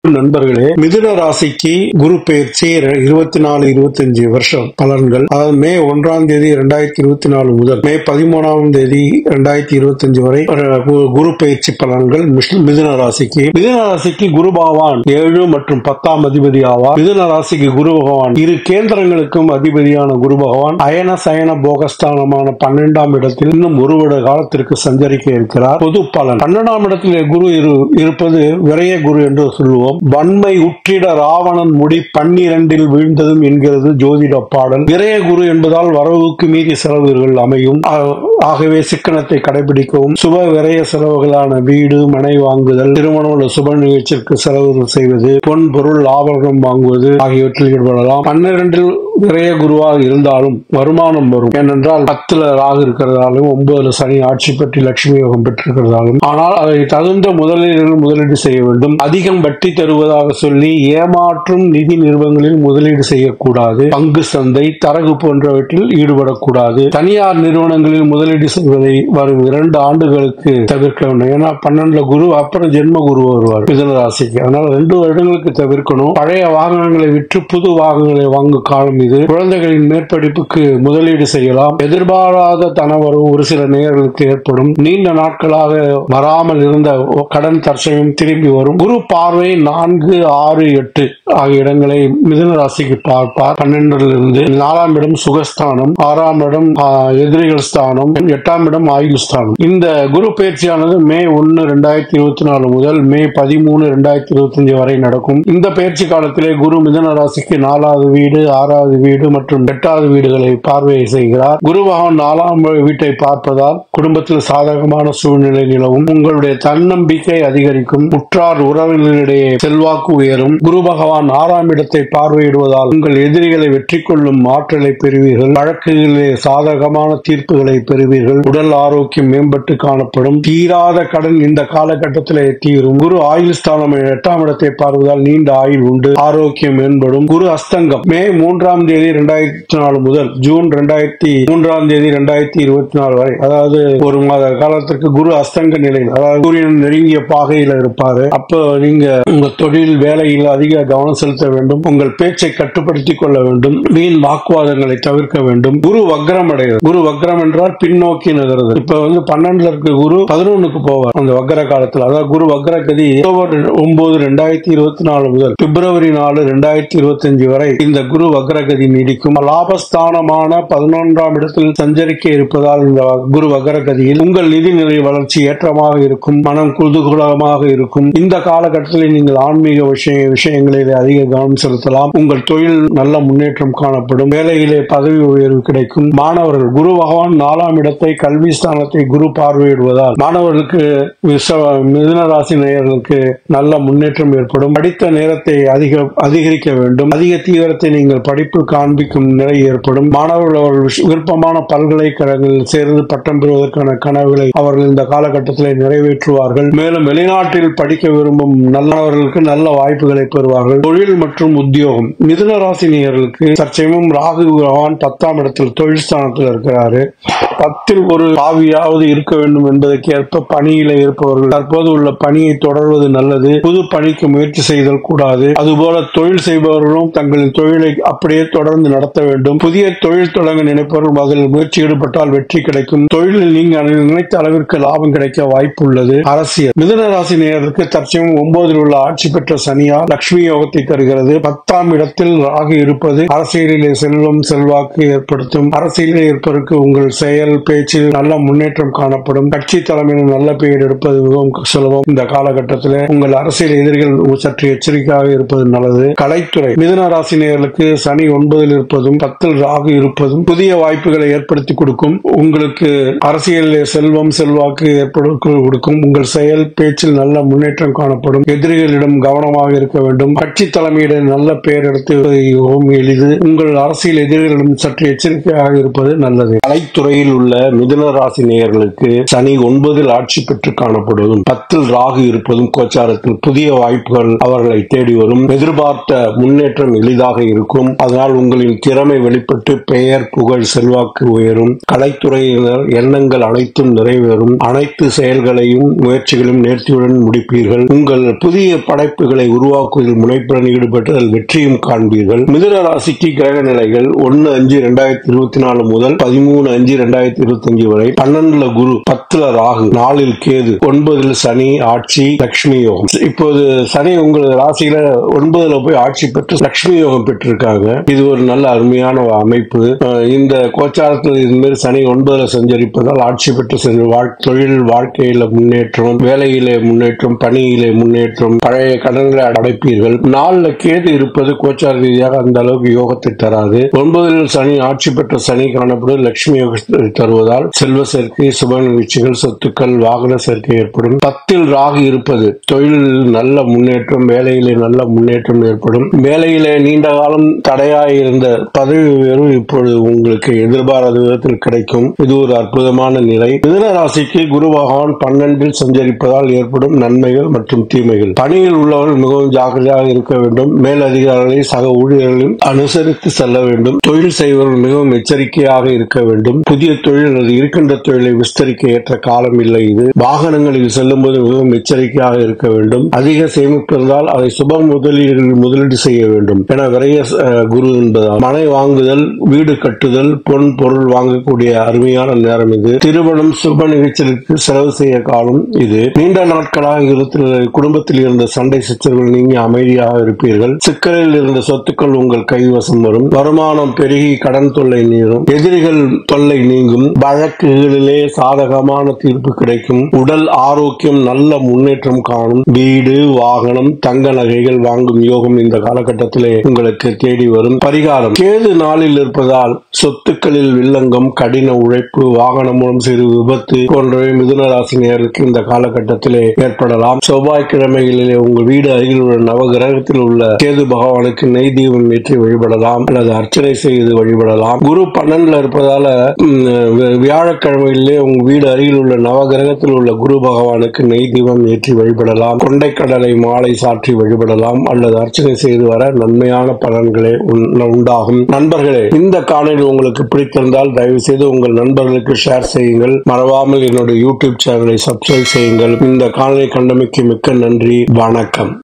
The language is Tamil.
நண்பர்களே, மிதுன ராசிக்கு குரு பெயர்ச்சி 24-25 வருஷம் பலன்கள். அதாவது மே 1ஆம் தேதி 2024 முதல் மே 13ஆம் தேதி 2025 வரை குரு பெயர்ச்சி பலன்கள் மிதுன ராசிக்கு. மிதுன ராசிக்கு குரு பகவான் 7 மற்றும் 10ஆம் அதிபதி ஆவார். மிதுன ராசிக்கு குரு பகவான் இரு கேந்திரங்களுக்கும் அதிபதியான குரு பகவான் அயன சயன போகஸ்தானமான 12ஆம் இடத்தில் இன்னும் ஒரு வருட காலத்திற்கு சஞ்சரிக்க இருக்கிறார். பொது பலன் 12ஆம் இடத்தில் குரு இருப்பது விரைய குரு என்று சொல்லுவோம். வன்மை உற்றிட ராவணன் முடி 12 வீழ்ந்ததும் என்கிறது ஜோதிட பாடல். விரைய குரு என்பதால் வரவுக்கு மீறி செலவுகள் அமையும். ஆகவே சிக்கனத்தை கடைபிடிக்கவும், சுப விரைய செலவுகளான வீடு மனை வாங்குதல், திருமணம் உள்ள சுப நிகழ்ச்சிக்கு செலவு செய்வது, பொன் பொருள் ஆபரணம் வாங்குவது ஆகியவற்றில் ஈடுபடலாம். 12 விரைய குருவாக இருந்தாலும் வருமானம் வரும். ஏனென்றால் 10 ராகு இருக்கிறதாலும் 9 சனி ஆட்சி பெற்று லட்சுமி யோகம் பெற்றிருக்கிறதாலும். ஆனால் அதை தகுந்த முதலீடு செய்ய வேண்டும். அதிகம் வட்டி தருவதாக சொல்லி ஏமாற்றும் நிதி நிறுவனங்களில் முதலீடு செய்யக்கூடாது. பங்கு சந்தை, தரகு போன்றவற்றில் ஈடுபடக்கூடாது. தனியார் நிறுவனங்களில் முதலீடு செய்வதை வரும் 2 ஆண்டுகளுக்கு தவிர்க்க வேண்டும். ஏன்னா 12 குரு அப்புறம் ஜென்ம குரு வருவார் மிதுன ராசிக்கு. அதனால 2 வருடங்களுக்கு தவிர்க்கணும். பழைய வாகனங்களை விற்று புது வாகனங்களை வாங்கும் காலம் இது. குழந்தைகளின் மேற்படிப்புக்கு முதலீடு செய்யலாம். எதிர்பாராத தனவரவு ஒரு சில நேரங்களுக்கு ஏற்படும். நீண்ட நாட்களாக வராமல் இருந்த கடன் தற்சமயம் திரும்பி வரும். குரு பார்வை 4, 6, 8 ஆகிய இடங்களை மிதுன ராசிக்கு பார்ப்பார். 12 4ஆம் இடம் சுகஸ்தானம், 6ஆம் இடம் எதிரிகள் ஸ்தானம், 8ஆம் இடம் ஆயுள் ஸ்தானம். இந்த குரு பயிற்சியானது மே 1, 2024 முதல் மே 13, 2025 வரை நடக்கும். இந்த பயிற்சி காலத்திலே குரு மிதுன ராசிக்கு 4வது வீடு, 6வது வீடு மற்றும் 8வது வீடுகளை பார்வை செய்கிறார். குரு பகவான் 4ஆம் வீட்டை பார்ப்பதால் குடும்பத்தில் சாதகமான சூழ்நிலை நிலவும். உங்களுடைய தன்னம்பிக்கை அதிகரிக்கும். உற்றார் உறவினர்களிடையே செல்வாக்கு உயரும். குரு பகவான் 6ஆம் இடத்தை பார்வையிடுவதால் உங்கள் எதிரிகளை வெற்றி கொள்ளும் ஆற்றலை பெறுவீர்கள். வழக்குகளிலே சாதகமான தீர்ப்புகளை பெறுவீர்கள். உடல் ஆரோக்கியம் மேம்பட்டு காணப்படும். தீராத கடன் இந்த காலகட்டத்திலே தீரும். குரு ஆயுள் ஸ்தானம் 8ஆம் இடத்தை பார்ப்பதால் நீண்ட ஆயுள் உண்டு. ஆரோக்கியம் மேம்படும். குரு அஸ்தங்கம் மே 3ஆம் தேதி 2024 முதல் ஜூன் 3ஆம் தேதி 2024 வரை, அதாவது ஒரு மாத காலத்திற்கு குரு அஸ்தங்க நிலையில், அதாவது சூரியன் நெருங்கிய பாகையில் இருப்பாரு. அப்போ நீங்க உங்க தொழில் வேலையில் அதிக கவனம் செலுத்த வேண்டும். உங்கள் பேச்சை கட்டுப்படுத்திக் கொள்ள வேண்டும். வீண் வாக்குவாதங்களை தவிர்க்க வேண்டும். குரு வக்ரம் அடைகிறது. குரு வக்ரம் என்றால் பின்னோக்கி நகருது. இப்ப 12 இருக்க குரு 11க்கு போவார் அந்த வக்ர காலத்தில். அதாவது குரு வக்ர கதி அக்டோபர் 9, 2024 முதல் பிப்ரவரி 4, 2025 வரை இந்த குரு வக்ர கதி நீடிக்கும். லாபஸ்தானமான 11ஆம் இடத்தில் சஞ்சரிக்க இருப்பதால் இந்த குரு வக்ர கதியில் உங்கள் நிதிநிலை வளர்ச்சி ஏற்றமாக இருக்கும். மனம் குதூகலமாக இருக்கும். இந்த காலகட்டத்தில் நீங்கள் ஆன்மீக விஷயங்களில் அதிக கவனம் செலுத்தலாம். உங்கள் தொழில் நல்ல முன்னேற்றம் காணப்படும். வேலையிலே பதவி உயர்வு கிடைக்கும். மாணவர்கள் குரு பகவான் 4ஆம் இடத்தை கல்வி ஸ்தானத்தை குரு பார்வையிடுவதால் மாணவர்களுக்கு மிதுன ராசி நேயர்களுக்கு நல்ல முன்னேற்றம் ஏற்படும். படித்த நேரத்தை அதிகரிக்க வேண்டும். அதிக தீவிரத்தை நீங்கள் படிப்பு காண்பிக்கும் நிலை ஏற்படும். மாணவர்கள் அவர்கள் விருப்பமான பல்கலைக்கழகங்களில் சேர்ந்து பட்டம் பெறுவதற்கான கனவுகளை அவர்கள் இந்த காலகட்டத்தில் நிறைவேற்றுவார்கள். மேலும் வெளிநாட்டில் படிக்க விரும்பும் நல்லவர்களுக்கு நல்ல வாய்ப்புகளை பெறுவார்கள். தொழில் மற்றும் உத்தியோகம் மிதுன ராசி நேயர்களுக்கு தற்சமயம் ராகு பகவான் 10ஆம் இடத்தில் தொழில் ஸ்தானத்தில் இருக்கிறாரு. 10ல் ஒரு பாவியாவது இருக்க வேண்டும் என்பதற்கு ஏற்ப பணியில இருப்பவர்கள் தற்போது உள்ள பணியை தொடர்வது நல்லது. புது பணிக்கு முயற்சி செய்தல் கூடாது. அதுபோல தொழில் செய்பவர்களும் தங்களின் தொழிலை அப்படியே தொடர்ந்து நடத்த வேண்டும். புதிய தொழில் தொடங்க நினைப்பவர்கள் அதில் முயற்சி ஈடுபட்டால் வெற்றி கிடைக்கும். தொழிலில் நீங்கள் நினைத்த அளவிற்கு லாபம் கிடைக்க வாய்ப்பு உள்ளது. அரசியல் மிதுன ராசி நேயர்களுக்கு தற்சமயம் 9ல் உள்ள ஆட்சி பெற்ற சனியா லட்சுமி யோகத்தை தருகிறது. 10ஆம் இடத்தில் ராகு இருப்பது அரசியலிலே செல்வம் செல்வாக்கு ஏற்படுத்தும். அரசியலில் இருப்பதற்கு உங்கள் செயல் பேச்சில் நல்ல முன்னேற்றம் காணப்படும். கட்சி தலைமையில் நல்ல பெயர் எடுப்பது மிகவும் சுலபம். இந்த காலகட்டத்தில் உங்கள் அரசியல் எதிரிகள் சற்று எச்சரிக்கையாக இருப்பது நல்லது. கலைத்துறை மிதுன ராசி நேயர்களுக்கு சனி 9ல் இருப்பதும் 10ல் ராகு இருப்பதும் புதிய வாய்ப்புகளை ஏற்படுத்தி கொடுக்கும். உங்களுக்கு அரசியலில் செல்வம் செல்வாக்கு கொடுக்கும். உங்கள் செயல் பேச்சில் நல்ல முன்னேற்றம் காணப்படும். எதிரிகளிடம் கவனமாக இருக்க வேண்டும். கட்சி தலைமையிடம் நல்ல பெயர் எடுத்து எளிது. உங்கள் அரசியல் எதிரிகளிடம் சற்று எச்சரிக்கையாக இருப்பது நல்லது. கலைத்துறையில் பணியில் உள்ள மிதுன ராசி நேயர்களுக்கு சனி 9 ஆட்சி பெற்று காணப்படுவதும் 10 ராகு இருப்பதும் கோச்சாரத்தில் புதிய வாய்ப்புகள் அவர்களை தேடி வரும். எதிர்பார்த்த முன்னேற்றம் எளிதாக இருக்கும். அதனால் உங்களின் திறமை வெளிப்பட்டு பெயர் புகழ் செல்வாக்கு உயரும். கலைத்துறையினர் எண்ணங்கள் அனைத்தும் நிறைவேறும். அனைத்து செயல்களையும் முயற்சிகளையும் நேர்த்தியுடன் முடிப்பீர்கள். உங்கள் புதிய படைப்புகளை உருவாக்குவதில் முனைப்புடன் ஈடுபட்டு அதில் வெற்றியும் காண்பீர்கள். மிதுன ராசிக்கு கிரக நிலைகள் 1-5-2024 முதல் 13-5-2025 வரை 12 குரு, 10 ராகு, 4 கேது, 9 சனி ஆட்சி லட்சுமி யோகம். இப்போது சனி உங்கள் ராசியில 9 போய் ஆட்சி பெற்று லட்சுமி யோகம் பெற்றிருக்காங்க. இது ஒரு நல்ல அருமையான அமைப்பு. இந்த கோச்சாரத்தில் இதுமாரி சனி 9 சஞ்சரிப்பதால் ஆட்சி பெற்று சென்று தொழில் வாழ்க்கையில முன்னேற்றம், வேலையிலே முன்னேற்றம், பணியிலே முன்னேற்றம், பழைய கடன்களை அடைப்பீர்கள். 4 கேது இருப்பது கோச்சார ரீதியாக அந்த அளவுக்கு யோகத்தை தராது. 9 சனி ஆட்சி பெற்ற சனி காணப்படும் லட்சுமி யோகத்தை தருவதால் செல்வ சேர்க்கை, சுப நிகழ்ச்சிகள், சொத்துக்கள், வாகன சேர்க்கை ஏற்படும். 10 ராகு இருப்பது தொழிலில் நல்ல முன்னேற்றம், வேலையிலே நல்ல முன்னேற்றம் ஏற்படும். வேலையிலே நீண்ட காலம் தடையாய் இருந்த பதவி உயர்வு இப்பொழுது உங்களுக்கு எதிர்பாராத விதத்தில் கிடைக்கும். இது ஒரு அற்புதமான நிலை. மிதுன ராசிக்கு குரு பகவான் 12 சஞ்சரிப்பதால் ஏற்படும் நன்மைகள் மற்றும் தீமைகள். பணியில் உள்ளவர்கள் மிகவும் ஜாக்கிரதையாக இருக்க வேண்டும். மேலதிகாரிகளை சக ஊழியர்களையும் அனுசரித்து செல்ல வேண்டும். தொழில் செய்வர்கள் மிகவும் எச்சரிக்கையாக இருக்க வேண்டும். புதிய தொழில் அல்லது இருக்கின்ற தொழிலை விஸ்தரிக்க ஏற்ற காலம் இல்லை இது. வாகனங்களில் செல்லும் போது மிகவும் எச்சரிக்கையாக இருக்க வேண்டும். அதிக சேமிப்பு இருந்தால் அதை சுப முதலீடு செய்ய வேண்டும் என விரைய குரு என்பதால் மனை வாங்குதல், வீடு கட்டுதல், பொன் பொருள் வாங்கக்கூடிய அருமையான நேரம் இது. திருமணம், சுப நிகழ்ச்சிகளுக்கு செலவு செய்ய காலம் இது. நீண்ட நாட்களாக குடும்பத்தில் இருந்த சண்டை சச்சரவுகள் நீங்கி அமைதியாக இருப்பீர்கள். சிக்கலில் இருந்த சொத்துக்கள் உங்கள் கைவசம் வரும். வருமானம் பெருகி கடன் தொல்லை நீரும். எதிரிகள் தொல்லை நீங்கும். வழக்குகளிலே சாதகமான தீர்ப்பு கிடைக்கும். உடல் ஆரோக்கியம் நல்ல முன்னேற்றம் காணும். வீடு, வாகனம், தங்க நகைகள் வாங்கும் யோகம் இந்த காலகட்டத்திலே உங்களுக்கு தேடி வரும். பரிகாரம்: கேது நாளில் இருப்பதால் சொத்துக்களில் வில்லங்கம், கடின உழைப்பு, வாகனம் மூலம் சிறு விபத்து போன்றவை மிதுன ராசி நேயருக்கு இந்த காலகட்டத்திலே ஏற்படலாம். செவ்வாய்க்கிழமைகளிலே உங்கள் வீடு அருகில் உள்ள நவகிரகத்தில் உள்ள கேது பகவானுக்கு நெய் தீபம் ஏற்றி வழிபடலாம் அல்லது அர்ச்சனை செய்து வழிபடலாம். குரு 12 இருப்பதால வியாழக்கிழமைகளிலே உங்கள் வீடு அருகில் உள்ள நவகிரகத்தில் உள்ள குரு பகவானுக்கு நெய் தீபம் ஏற்றி வழிபடலாம். கொண்டைக்கடலை மாலை சாற்றி வழிபடலாம் அல்லது அர்ச்சனை செய்து வர நன்மையான பலன்களே உண்டாகும். நண்பர்களே, இந்த காணொளி உங்களுக்கு பிடித்திருந்தால் தயவு செய்து உங்கள் நண்பர்களுக்கு ஷேர் செய்யுங்கள். மறவாமல் என்னுடைய யூடியூப் சேனலை சப்ஸ்கிரைப் செய்யுங்கள். இந்த காணொளி கண்டமைக்கு மிக்க நன்றி. வணக்கம்.